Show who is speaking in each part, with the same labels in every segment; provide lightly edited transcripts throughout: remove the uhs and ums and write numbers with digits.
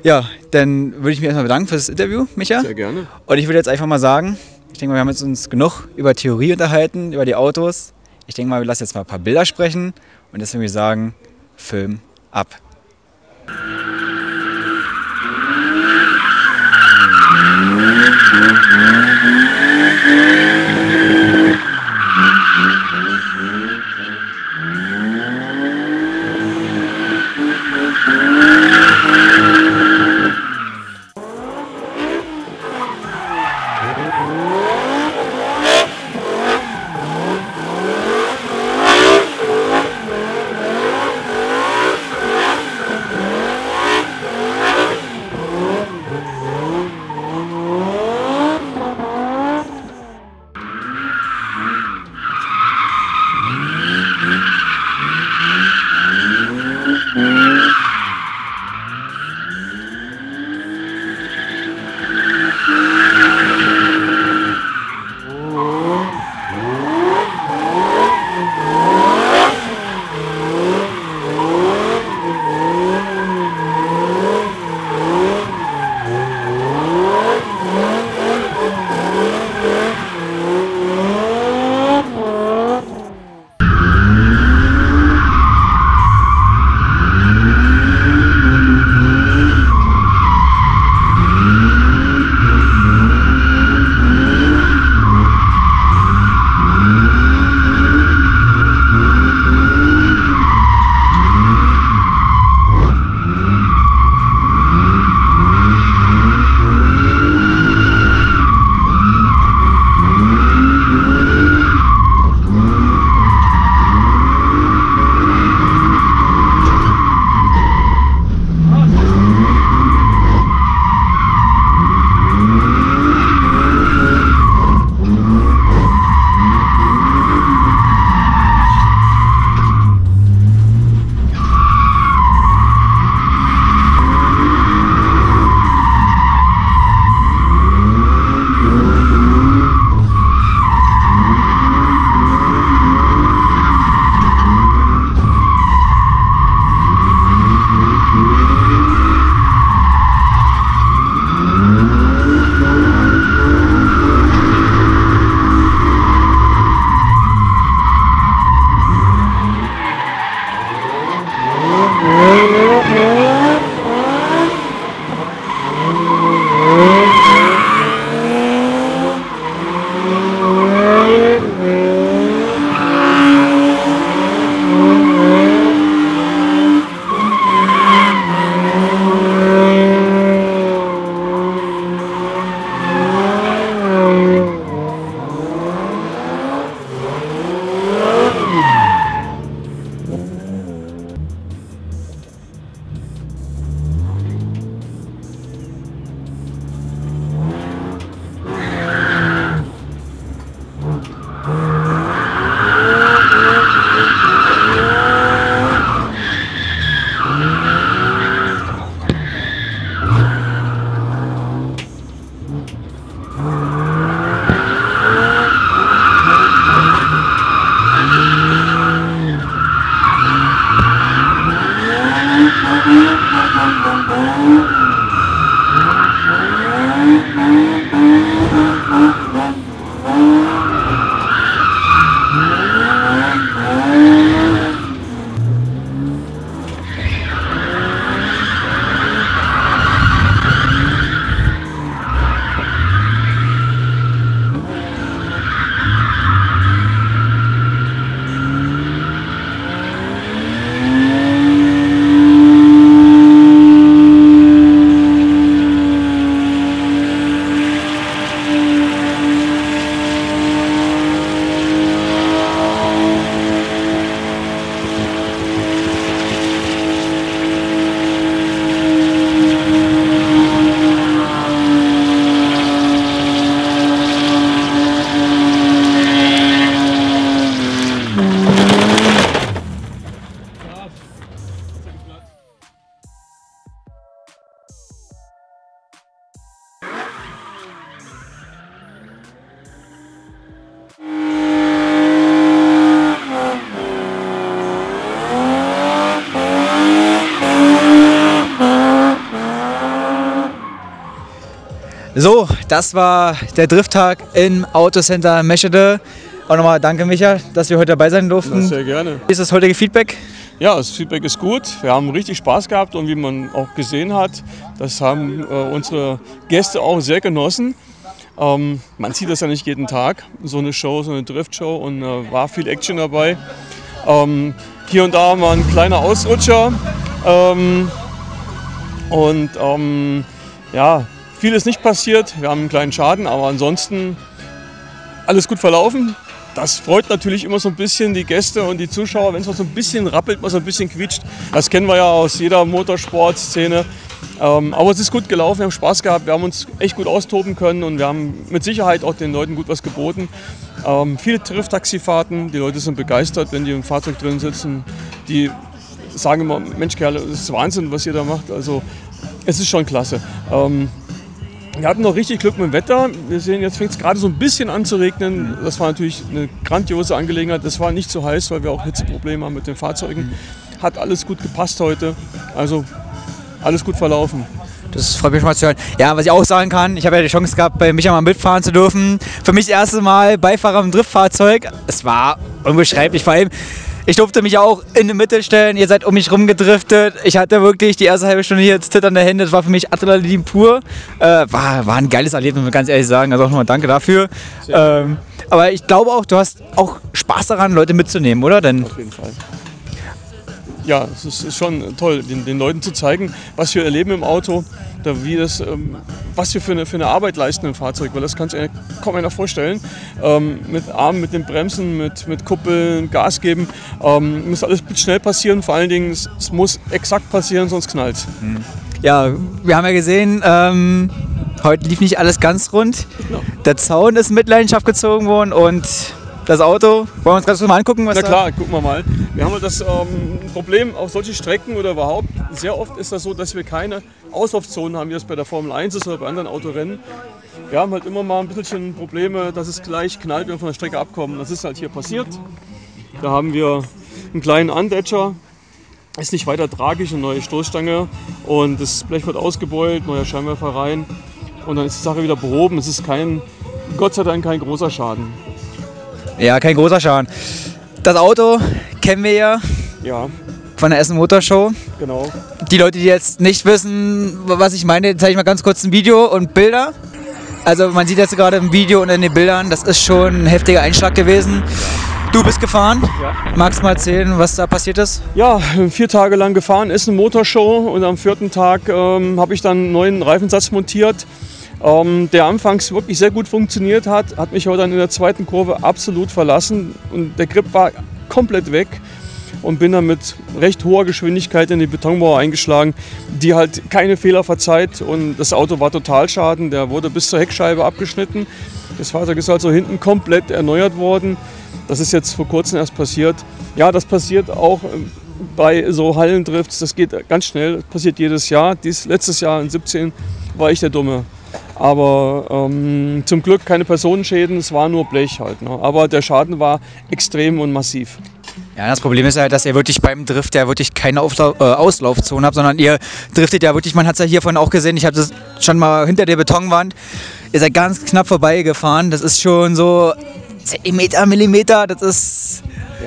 Speaker 1: Ja, dann würde ich mich erstmal bedanken für das Interview, Micha.
Speaker 2: Sehr gerne.
Speaker 1: Und ich würde jetzt einfach mal sagen, ich denke mal, wir haben jetzt uns genug über Theorie unterhalten, über die Autos. Ich denke mal, wir lassen jetzt mal ein paar Bilder sprechen und deswegen würde ich sagen, Film ab. So, das war der Drifttag im Autocenter Meschede. Auch nochmal danke, Micha, dass wir heute dabei sein durften.
Speaker 2: Ja, sehr gerne.
Speaker 1: Wie ist das heutige Feedback?
Speaker 2: Ja, das Feedback ist gut. Wir haben richtig Spaß gehabt und wie man auch gesehen hat, das haben unsere Gäste auch sehr genossen. Man sieht das ja nicht jeden Tag, so eine Show, so eine Driftshow, und war viel Action dabei. Hier und da war ein kleiner Ausrutscher ja, viel ist nicht passiert. Wir haben einen kleinen Schaden, aber ansonsten alles gut verlaufen. Das freut natürlich immer so ein bisschen die Gäste und die Zuschauer, wenn es so ein bisschen rappelt, mal so ein bisschen quietscht. Das kennen wir ja aus jeder Motorsportszene. Aber es ist gut gelaufen, wir haben Spaß gehabt, wir haben uns echt gut austoben können und wir haben mit Sicherheit auch den Leuten gut was geboten. Viele Drift-Taxifahrten, die Leute sind begeistert, wenn die im Fahrzeug drin sitzen. Die sagen immer, Mensch Kerle, das ist Wahnsinn, was ihr da macht. Also es ist schon klasse. Wir hatten noch richtig Glück mit dem Wetter. Wir sehen, jetzt fängt es gerade so ein bisschen an zu regnen. Das war natürlich eine grandiose Angelegenheit. Das war nicht so heiß, weil wir auch Hitzeprobleme haben mit den Fahrzeugen. Hat alles gut gepasst heute. Also alles gut verlaufen.
Speaker 1: Das freut mich schon mal zu hören. Ja, was ich auch sagen kann, ich habe ja die Chance gehabt, bei Micha mal mitfahren zu dürfen. Für mich das erste Mal Beifahrer im Driftfahrzeug. Es war unbeschreiblich, vor allem ich durfte mich auch in die Mitte stellen, ihr seid um mich rumgedriftet. Ich hatte wirklich die erste halbe Stunde hier jetzt zitternde Hände, das war für mich Adrenalin pur. War ein geiles Erlebnis, muss ich ganz ehrlich sagen, also auch nochmal danke dafür. Aber ich glaube auch, du hast auch Spaß daran, Leute mitzunehmen, oder? Denn
Speaker 2: auf jeden Fall. Ja, es ist schon toll, den Leuten zu zeigen, was wir erleben im Auto, was wir für eine Arbeit leisten im Fahrzeug, weil das kann sich kaum einer vorstellen. Mit Armen, mit den Bremsen, mit Kuppeln, Gas geben, muss alles schnell passieren, vor allen Dingen, es muss exakt passieren, sonst knallt es.
Speaker 1: Ja, wir haben ja gesehen, heute lief nicht alles ganz rund. Genau. Der Zaun ist in Mitleidenschaft gezogen worden und das Auto, wollen wir uns ganz kurz mal angucken?
Speaker 2: Na klar, gucken wir mal. Wir haben das Problem auf solchen Strecken oder überhaupt, sehr oft ist das so, dass wir keine Auslaufzonen haben, wie das bei der Formel 1 ist oder bei anderen Autorennen. Wir haben halt immer mal ein bisschen Probleme, dass es gleich knallt, wenn wir von der Strecke abkommen. Das ist halt hier passiert. Da haben wir einen kleinen Undetcher, ist nicht weiter tragisch, eine neue Stoßstange und das Blech wird ausgebeult, neuer Scheinwerfer rein und dann ist die Sache wieder behoben. Es ist Gott sei Dank kein großer Schaden.
Speaker 1: Ja, kein großer Schaden. Das Auto kennen wir ja, von der Essen Motorshow.
Speaker 2: Genau.
Speaker 1: Die Leute, die jetzt nicht wissen, was ich meine, zeige ich mal ganz kurz ein Video und Bilder. Also man sieht jetzt gerade im Video und in den Bildern, das ist schon ein heftiger Einschlag gewesen. Du bist gefahren. Ja. Magst du mal erzählen, was da passiert ist? Ja,
Speaker 2: 4 Tage lang gefahren, Essen Motorshow und am 4. Tag habe ich dann einen neuen Reifensatz montiert. Der anfangs wirklich sehr gut funktioniert hat mich aber dann in der zweiten Kurve absolut verlassen und der Grip war komplett weg und bin dann mit recht hoher Geschwindigkeit in die Betonmauer eingeschlagen, die halt keine Fehler verzeiht und das Auto war Totalschaden, der wurde bis zur Heckscheibe abgeschnitten. Das Fahrzeug ist also hinten komplett erneuert worden. Das ist jetzt vor kurzem erst passiert. Ja, das passiert auch bei so Hallendrifts, das geht ganz schnell, das passiert jedes Jahr. Letztes Jahr in 2017 war ich der Dumme. Aber zum Glück keine Personenschäden, es war nur Blech halt. Ne? Aber der Schaden war extrem und massiv.
Speaker 1: Ja, das Problem ist halt, dass ihr wirklich beim Drift ja wirklich keine Auslaufzone habt, sondern ihr driftet ja wirklich, man hat es ja hier vorhin auch gesehen, ich habe das schon mal hinter der Betonwand, ihr seid ganz knapp vorbeigefahren, das ist schon so Zentimeter, Millimeter, das ist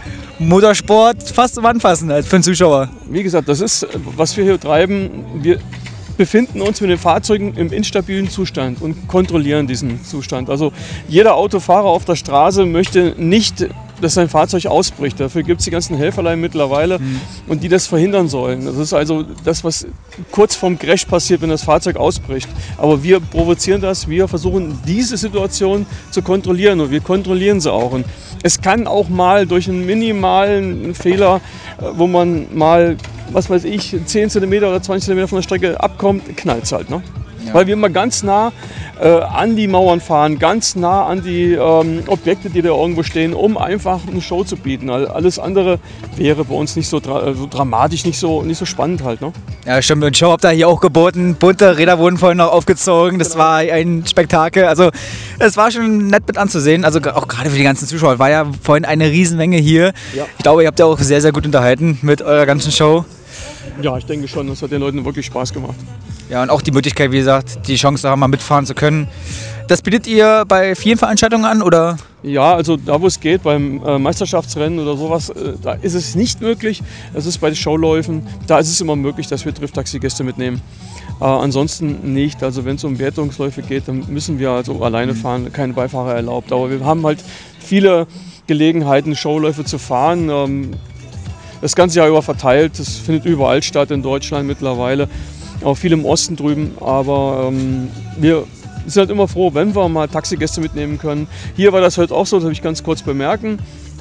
Speaker 1: Motorsport fast zum Anfassen als für einen Zuschauer.
Speaker 2: Wie gesagt, das ist, was wir hier treiben, wir befinden uns mit den Fahrzeugen im instabilen Zustand und kontrollieren diesen Zustand. Also jeder Autofahrer auf der Straße möchte nicht, dass sein Fahrzeug ausbricht. Dafür gibt es die ganzen Helferlein mittlerweile und die das verhindern sollen. Das ist also das, was kurz vorm Crash passiert, wenn das Fahrzeug ausbricht. Aber wir provozieren das, wir versuchen diese Situation zu kontrollieren und wir kontrollieren sie auch. Und es kann auch mal durch einen minimalen Fehler, wo man mal, was weiß ich, 10 cm oder 20 cm von der Strecke abkommt, knallt es halt. Ne? Ja. Weil wir immer ganz nah an die Mauern fahren, ganz nah an die Objekte, die da irgendwo stehen, um einfach eine Show zu bieten. Alles andere wäre bei uns nicht so dramatisch, nicht so spannend halt. Ne?
Speaker 1: Ja, stimmt. Und Show habt ihr hier auch geboten. Bunte Räder wurden vorhin noch aufgezogen. Das war ein Spektakel. Also es war schon nett mit anzusehen. Also auch gerade für die ganzen Zuschauer. War ja vorhin eine Riesenmenge hier. Ja. Ich glaube, ihr habt ja auch sehr, sehr gut unterhalten mit eurer ganzen Show.
Speaker 2: Ja, ich denke schon, das hat den Leuten wirklich Spaß gemacht.
Speaker 1: Ja, und auch die Möglichkeit, wie gesagt, die Chance da mal mitfahren zu können. Das bietet ihr bei vielen Veranstaltungen an, oder?
Speaker 2: Ja, also da wo es geht, beim Meisterschaftsrennen oder sowas, da ist es nicht möglich. Das ist bei den Showläufen, da ist es immer möglich, dass wir Drift-Taxi-Gäste mitnehmen. Ansonsten nicht. Also wenn es um Wertungsläufe geht, dann müssen wir also alleine fahren, keine Beifahrer erlaubt. Aber wir haben halt viele Gelegenheiten, Showläufe zu fahren. Das ganze Jahr über verteilt. Das findet überall statt in Deutschland mittlerweile. Auch viel im Osten drüben. Aber wir sind halt immer froh, wenn wir mal Taxigäste mitnehmen können. Hier war das heute auch so, das habe ich ganz kurz bemerken.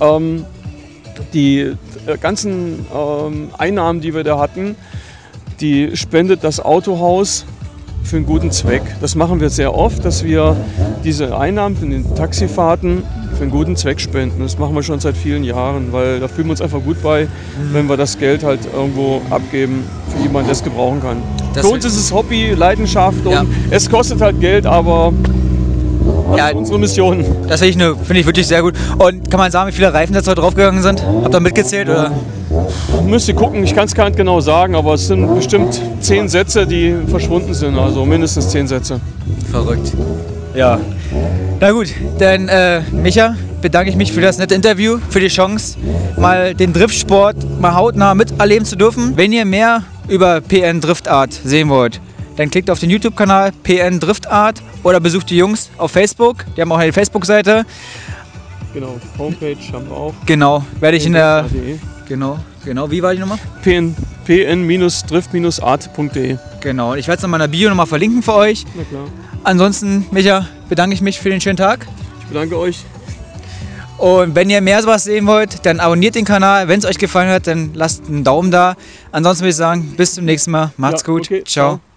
Speaker 2: Die ganzen Einnahmen, die wir da hatten, die spendet das Autohaus für einen guten Zweck. Das machen wir sehr oft, dass wir diese Einnahmen von den Taxifahrten für einen guten Zweck spenden. Das machen wir schon seit vielen Jahren, weil da fühlen wir uns einfach gut bei, wenn wir das Geld halt irgendwo abgeben für jemanden, der es gebrauchen kann. Für uns ist es Hobby, Leidenschaft und es kostet halt Geld, aber das ist unsere Mission.
Speaker 1: Das finde ich wirklich sehr gut. Und kann man sagen, wie viele Reifensätze heute draufgegangen sind? Habt ihr mitgezählt? Oder?
Speaker 2: Müsst ihr gucken, ich kann es gar nicht genau sagen, aber es sind bestimmt 10 Sätze, die verschwunden sind, also mindestens 10 Sätze.
Speaker 1: Verrückt. Ja. Na gut, dann Micha, bedanke ich mich für das nette Interview, für die Chance, mal den Driftsport mal hautnah miterleben zu dürfen. Wenn ihr mehr über PN Driftart sehen wollt, dann klickt auf den YouTube-Kanal PN Driftart oder besucht die Jungs auf Facebook. Die haben auch eine Facebook-Seite.
Speaker 2: Genau, Homepage haben wir auch.
Speaker 1: Genau, werde ich in der... Genau, wie war die Nummer?
Speaker 2: pn-drift-art.de.
Speaker 1: Genau, ich werde es in meiner Bio nochmal verlinken für euch.
Speaker 2: Na klar.
Speaker 1: Ansonsten, Micha, bedanke ich mich für den schönen Tag.
Speaker 2: Ich bedanke euch.
Speaker 1: Und wenn ihr mehr sowas sehen wollt, dann abonniert den Kanal. Wenn es euch gefallen hat, dann lasst einen Daumen da. Ansonsten würde ich sagen, bis zum nächsten Mal. Macht's gut. Okay, ciao.